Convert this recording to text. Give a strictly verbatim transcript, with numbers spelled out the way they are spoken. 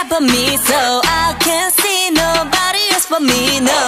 but me, so I can't see nobody else but me, no.